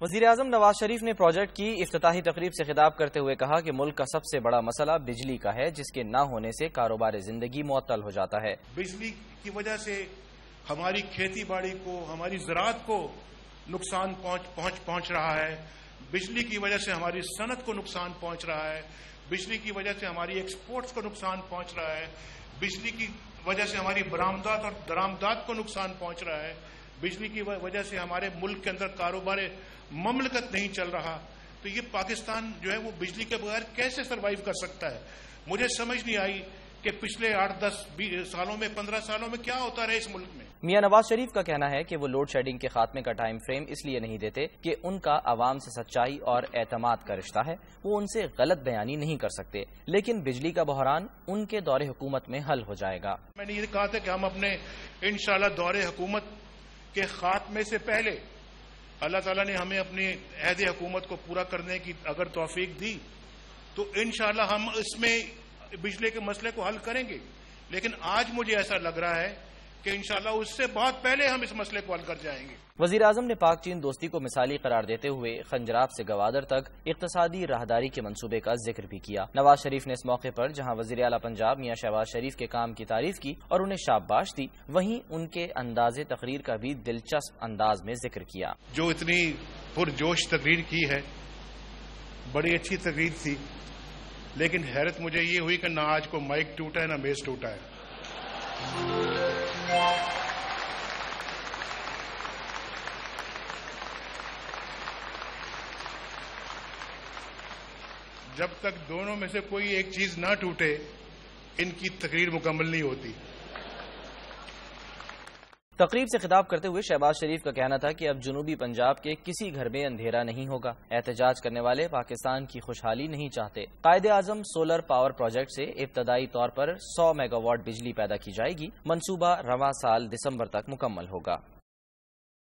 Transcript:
وزیراعظم نواز شریف نے پروجیکٹ کی افتتاحی تقریب سے خطاب کرتے ہوئے کہا کہ ملک کا سب سے بڑا مسئلہ بجلی کا ہے، جس کے نہ ہونے سے کاروبار زندگی معطل ہو جاتا ہے۔ بجلی کی وجہ سے ہماری کھیتی باڑی کو، ہماری زراعت کو نقصان پہنچ رہا ہے، بجلی کی وجہ سے ہماری صنعت کو نقصان پہنچ رہا ہے، بجلی کی وجہ سے ہماری ایکسپورٹس کو نقصان پہنچ رہا ہے، بجلی کی وجہ سے ہماری برآمدات اور درآمدات کو نقصان پہنچ رہا ہے، بجلی کی وجہ سے ہمارے ملک کے اندر کاروبار مملکت نہیں چل رہا۔ تو یہ پاکستان جو ہے وہ بجلی کے بغیر کیسے سروائیو کر سکتا ہے؟ مجھے سمجھ نہیں آئی کہ پچھلے 8-10 سالوں میں 15 سالوں میں کیا ہوتا رہا اس ملک میں۔ میاں نواز شریف کا کہنا ہے کہ وہ لوڈ شیڈنگ کے خاتمے کا ٹائم فریم اس لیے نہیں دیتے کہ ان کا عوام سے سچائی اور اعتماد کا رشتہ ہے، وہ ان سے غلط بیانی نہیں کر سکتے، لیکن بجلی کا بحران ان کے دور حکومت میں حل ہو جائے گا۔ میں نے یہ کہا تھا کہ ہم اپنے انشاءاللہ دور حکومت کے خاتمے سے پہلے اللہ تعالیٰ نے ہمیں اپنی عہد حکومت کو پورا کرنے کی اگر توفیق دی تو انشاءاللہ ہم اس میں بجلی کے مسئلے کو حل کریں گے، لیکن آج مجھے ایسا لگ رہا ہے کہ انشاءاللہ اس سے بہت پہلے ہم اس مسئلے کو حل کر جائیں گے۔ وزیراعظم نے پاک چین دوستی کو مثالی قرار دیتے ہوئے خنجراب سے گوادر تک اقتصادی راہداری کے منصوبے کا ذکر بھی کیا۔ نواز شریف نے اس موقع پر جہاں وزیر اعلیٰ پنجاب میاں شہباز شریف کے کام کی تعریف کی اور انہیں شاباش دی، وہیں ان کے انداز تقریر کا بھی دلچسپ انداز میں ذکر کیا۔ جو اتنی پرجوش تقریر کی ہے، بڑی اچھی تقریر تھی، لیکن حیرت مجھے یہ ہوئی کہ نہ آج کو مائک ٹوٹا ہے نہ میز ٹوٹا ہے۔ جب تک دونوں میں سے کوئی ایک چیز نہ ٹوٹے ان کی تقریر مکمل نہیں ہوتی۔ تقریب سے خطاب کرتے ہوئے شہباز شریف کا کہنا تھا کہ اب جنوبی پنجاب کے کسی گھر میں اندھیرا نہیں ہوگا، احتجاج کرنے والے پاکستان کی خوشحالی نہیں چاہتے۔ Quaid Azam solar power project سے ابتدائی طور پر 100 میگا واٹ بجلی پیدا کی جائے گی، منصوبہ رواں سال دسمبر تک مکمل ہوگا۔